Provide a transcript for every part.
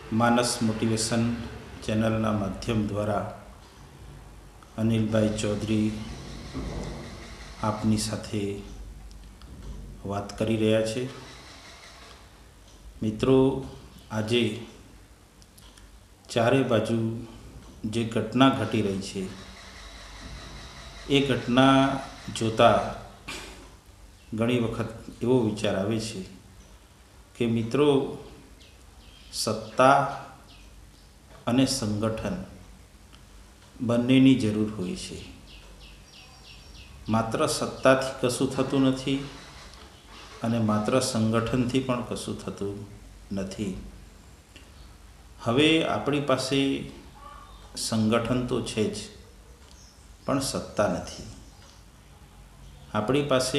માનસ મોટિવેશન ચેનલના માધ્યમ દ્વારા અનિલભાઈ ચૌધરી આપની સાથે વાત કરી રહ્યા છે. મિત્રો, આજે ચારે બાજુ જે ઘટના ઘટી રહી છે એ ઘટના જોતા ઘણી વખત એવો વિચાર આવે છે કે મિત્રો, સત્તા અને સંગઠન બંનેની જરૂર હોય છે. માત્ર સત્તાથી કશું થતું નથી અને માત્ર સંગઠનથી પણ કશું થતું નથી. હવે આપણી પાસે સંગઠન તો છે જ, પણ સત્તા નથી. આપણી પાસે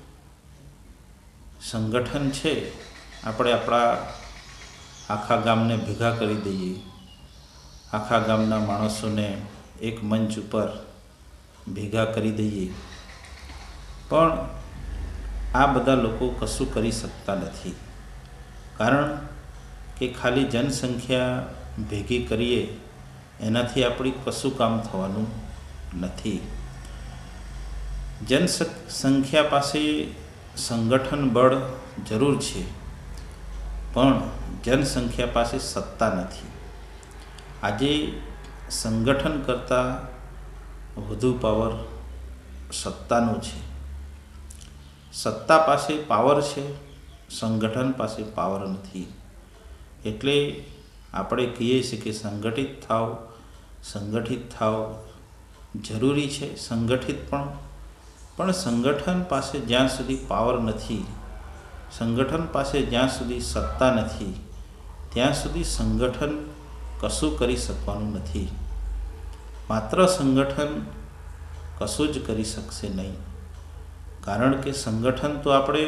સંગઠન છે, આપણે આપણા આખા ગામને ભેગા કરી દઈએ, આખા ગામના માણસોને એક મંચ ઉપર ભેગા કરી દઈએ, પણ આ બધા લોકો કશું કરી શકતા નથી. કારણ કે ખાલી જનસંખ્યા ભેગી કરીએ એનાથી આપણી કશું કામ થવાનું નથી. જનસંખ્યા પાસે સંગઠન બળ જરૂર છે, પણ જનસંખ્યા પાસે સત્તા નથી. આજે સંગઠન કરતાં વધુ પાવર સત્તાનો છે. સત્તા પાસે પાવર છે, સંગઠન પાસે પાવર નથી. એટલે આપણે કહીએ છીએ કે સંગઠિત થાવ જરૂરી છે, સંગઠિત પણ સંગઠન પાસે જ્યાં સુધી પાવર નથી, સંગઠન પાસે જ્યાં સુધી સત્તા નથી, ત્યાં સુધી સંગઠન કશું કરી શકવાનું નથી. માત્ર સંગઠન કશું જ કરી શકશે નહીં. કારણ કે સંગઠન તો આપણે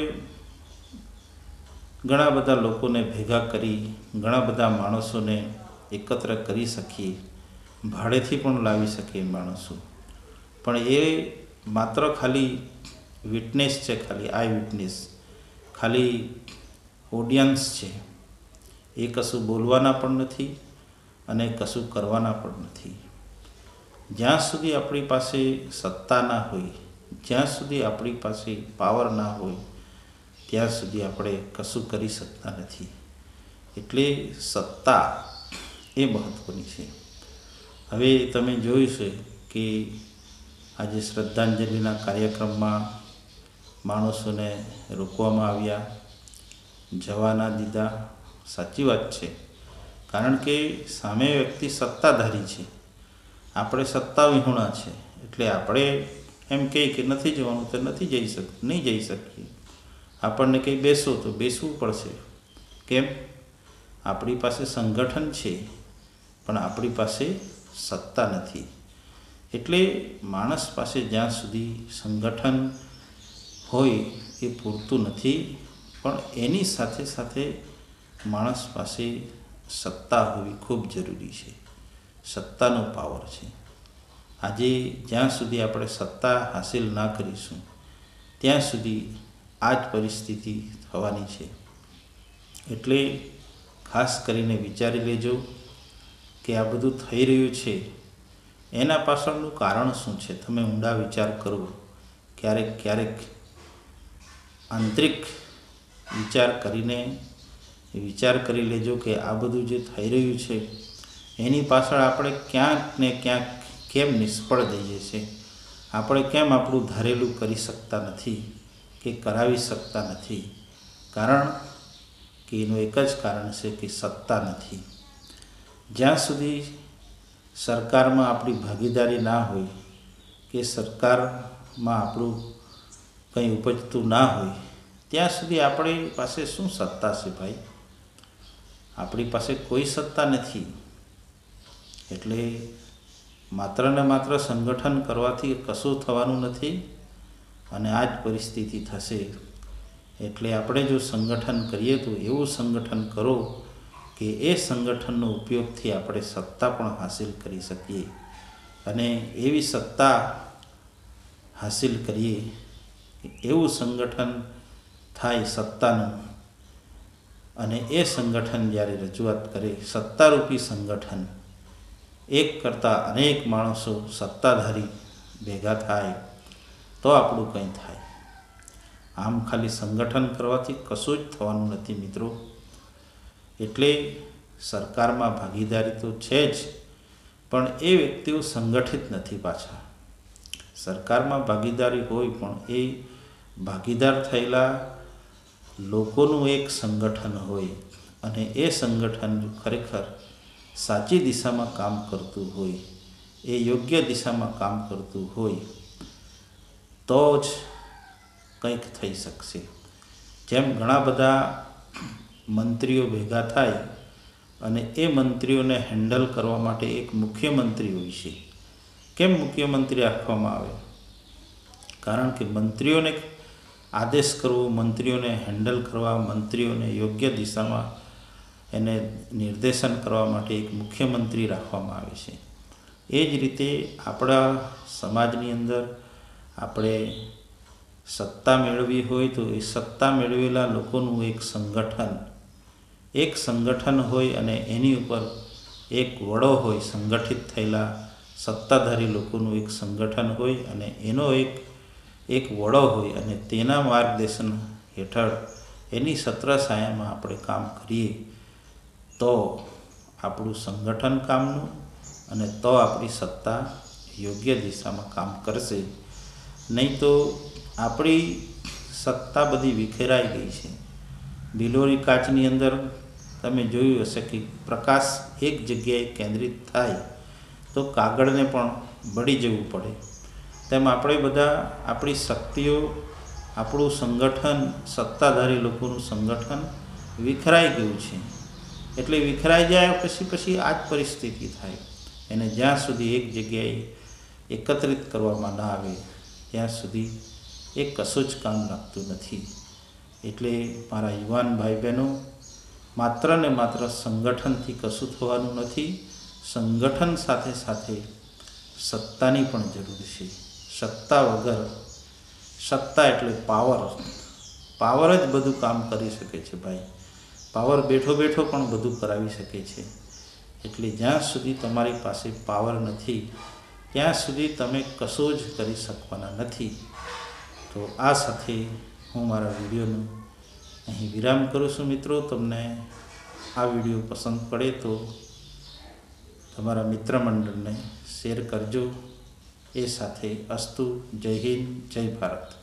ઘણા બધા લોકોને ભેગા કરી, ઘણા બધા માણસોને એકત્ર કરી શકીએ, ભાડેથી પણ લાવી શકીએ માણસો. પણ એ માત્ર ખાલી વિટનેસ છે, ખાલી આઈ વિટનેસ, ખાલી ઓડિયન્સ છે. એ કશું બોલવાના પણ નથી અને કશું કરવાના પણ નથી. જ્યાં સુધી આપણી પાસે સત્તા ના હોય, જ્યાં સુધી આપણી પાસે પાવર ના હોય, ત્યાં સુધી આપણે કશું કરી શકતા નથી. એટલે સત્તા એ મહત્ત્વની છે. હવે તમે જોયું છે કે આજે શ્રદ્ધાંજલિના કાર્યક્રમમાં માણસોને રોકવામાં આવ્યા, જવા ના દીધા. સાચી વાત છે, કારણ કે સામે વ્યક્તિ સત્તાધારી છે, આપણે સત્તા વિહોણા છે. એટલે આપણે એમ કહીએ કે નથી જવાનું તો નહીં જઈ શકીએ. આપણને કંઈ બેસો તો બેસવું પડશે. કેમ? આપણી પાસે સંગઠન છે, પણ આપણી પાસે સત્તા નથી. એટલે માણસ પાસે જ્યાં સુધી સંગઠન હોય એ પૂરતું નથી, પણ એની સાથે સાથે માણસ પાસે સત્તા હોવી ખૂબ જરૂરી છે. સત્તાનો પાવર છે. આજે જ્યાં સુધી આપણે સત્તા હાસિલ ના કરીશું, ત્યાં સુધી આ જ પરિસ્થિતિ થવાની છે. એટલે ખાસ કરીને વિચારી લેજો કે આ બધું થઈ રહ્યું છે એના પાછળનું કારણ શું છે. તમે ઊંડા વિચાર કરો. ક્યારેક આંતરિક વિચાર કરી લેજો કે આ બધું જે થઈ રહ્યું છે એની પાછળ આપણે ક્યાંક ને ક્યાંક કેમ નિષ્ફળ જઈએ છીએ. આપણે કેમ આપણું ધારેલું કરી શકતા નથી કે કરાવી શકતા નથી. કારણ કે એનું એક જ કારણ છે કે સત્તા નથી. જ્યાં સુધી સરકારમાં આપણી ભાગીદારી ના હોય કે સરકારમાં આપણું કંઈ ઉપજતું ના હોય, ત્યાં સુધી આપણી પાસે શું સત્તા છે ભાઈ? આપણી પાસે કોઈ સત્તા નથી. એટલે માત્ર ને માત્ર સંગઠન કરવાથી કશું થવાનું નથી અને આ જ પરિસ્થિતિ થશે. એટલે આપણે જો સંગઠન કરીએ તો એવું સંગઠન કરો કે એ સંગઠનનો ઉપયોગથી આપણે સત્તા પણ હાસિલ કરી શકીએ. અને એવી સત્તા હાસિલ કરીએ, એવું સંગઠન થાય સત્તાનું અને એ સંગઠન જ્યારે રજૂઆત કરે, સત્તારૂપી સંગઠન, એક કરતાં અનેક માણસો સત્તાધારી ભેગા થાય તો આપણું કંઈ થાય. આમ ખાલી સંગઠન કરવાથી કશું જ થવાનું નથી મિત્રો. એટલે સરકારમાં ભાગીદારી તો છે જ, પણ એ વ્યક્તિઓ સંગઠિત નથી પાછા. સરકારમાં ભાગીદારી હોય પણ એ ભાગીદાર થયેલા લોકોનું એક સંગઠન હોય અને એ સંગઠન ખરેખર સાચી દિશામાં કામ કરતું હોય, એ યોગ્ય દિશામાં કામ કરતું હોય તો જ કંઈક થઈ શકશે. જેમ ઘણા બધા મંત્રીઓ ભેગા થાય અને એ મંત્રીઓને હેન્ડલ કરવા માટે એક મુખ્યમંત્રી હોય છે. કેમ મુખ્યમંત્રી રાખવામાં આવે? કારણ કે મંત્રીઓને આદેશ કરવો, મંત્રીઓને હેન્ડલ કરવા, મંત્રીઓને યોગ્ય દિશામાં એને નિર્દેશન કરવા માટે એક મુખ્યમંત્રી રાખવામાં આવે છે. એ જ રીતે આપણા સમાજની અંદર આપણે સત્તા મેળવી હોય તો એ સત્તા મેળવેલા લોકોનું એક સંગઠન હોય અને એની ઉપર એક વડો હોય, સંગઠિત થયેલા સત્તાધારી લોકોનું એક સંગઠન હોય અને એનો એક વડો હોય અને તેના માર્ગદર્શન હેઠળ એની છત્રછાયામાં આપણે કામ કરીએ તો આપણું સંગઠન કામનું અને તો આપણી સત્તા યોગ્ય દિશામાં કામ કરશે. નહીં તો આપણી સત્તા બધી વિખેરાઈ ગઈ છે. બિલોરી કાચની અંદર તમે જોયું હશે કે પ્રકાશ એક જગ્યાએ કેન્દ્રિત થાય તો કાગળને પણ બળી જવું પડે. તેમ આપણે બધા આપણી શક્તિઓ, આપણું સંગઠન, સત્તાધારી લોકોનું સંગઠન વિખરાઈ ગયું છે. એટલે વિખરાઈ જાય પછી આ જ પરિસ્થિતિ થાય. એને જ્યાં સુધી એક જગ્યાએ એકત્રિત કરવામાં ના આવે ત્યાં સુધી એ કશું જ કામ લાગતું નથી. એટલે મારા યુવાન ભાઈ બહેનો, માત્ર ને માત્ર સંગઠનથી કશું થવાનું નથી. સંગઠન સાથે સાથે સત્તાની પણ જરૂર છે. સત્તા વગર, સત્તા એટલે પાવર જ બધું કામ કરી શકે છે ભાઈ. પાવર બેઠો બેઠો પણ બધું કરાવી શકે છે. એટલે જ્યાં સુધી તમારી પાસે પાવર નથી ત્યાં સુધી તમે કશું જ કરી શકવાના નથી. તો આ સાથે હું મારા વિડીયોનું અહીં વિરામ કરું છું. મિત્રો, તમને આ વિડીયો પસંદ પડે તો તમારા મિત્ર મંડળને શેર કરજો. એ સાથે અસ્તુ. જય હિન્દ, જય ભારત.